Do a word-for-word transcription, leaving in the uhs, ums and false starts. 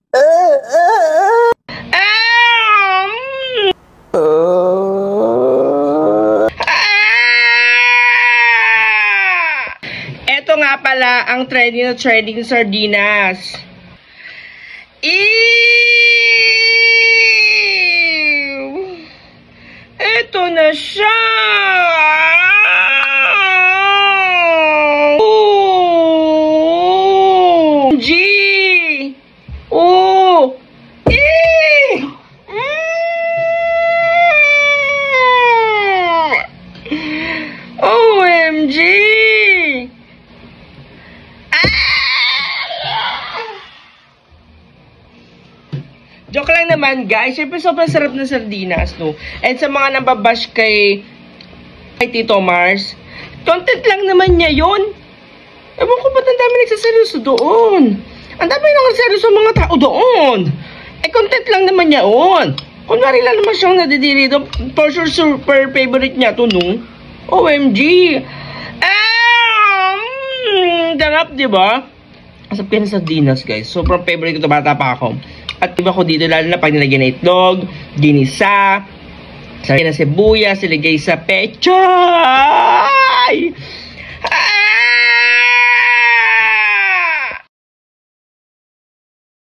Ito nga pala ang trending na trending sardinas. Ew! Ito na siya! Oh! G! Oh! Ew! O M G! Joke lang naman, guys. Siyempre, sobrang sarap ng sardinas, no? And sa mga nababash kay, kay Tito Mars, content lang naman niya yun. Ewan ko ba't ang dami nagsaseryoso doon? Ang dami nagsaseryoso mga tao doon. Eh, content lang naman niya yun. Kunwari lang naman siyang nadidiri doon. For sure, super favorite niya to, no? O M G! Ah! Mm, darap, diba? Asap ka na sardinas, guys. Sobrang favorite ko ito, bata pa ako. At iba ko dito, lalo na pag nilagyan na itlog, ginisa, salagyan na sibuyas, silagay sa pechay! Ah!